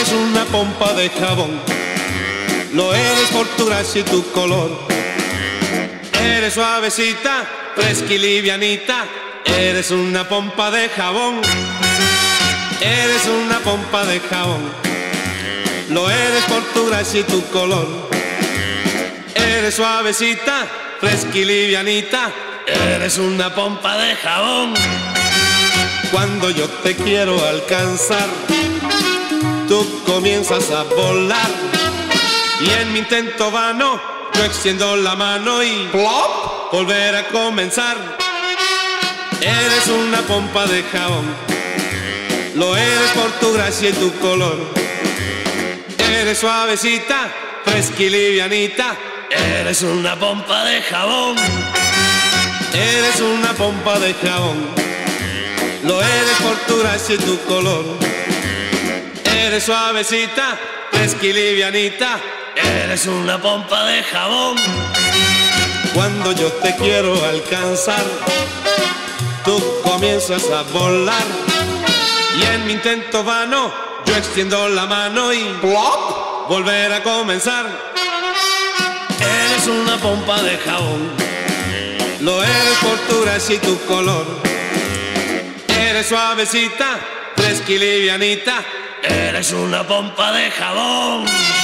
Eres una pompa de jabón, lo eres por tu gracia y tu color. Eres suavecita, fresca y livianita, eres una pompa de jabón. Eres una pompa de jabón, lo eres por tu gracia y tu color. Eres suavecita, fresca y livianita, eres una pompa de jabón. Cuando yo te quiero alcanzar, tú comienzas a volar, y en mi intento vano yo extiendo la mano y ¡plop! Volver a comenzar. Eres una pompa de jabón, lo eres por tu gracia y tu color. Eres suavecita, fresca y livianita, eres una pompa de jabón. Eres una pompa de jabón, lo eres por tu gracia y tu color. Eres suavecita, fresca y livianita, eres una pompa de jabón. Cuando yo te quiero alcanzar, tú comienzas a volar, y en mi intento vano yo extiendo la mano y ¡plop! Volver a comenzar. Eres una pompa de jabón, lo eres por tu gracia y tu color. Eres suavecita, fresca y livianita, eres una pompa de jabón.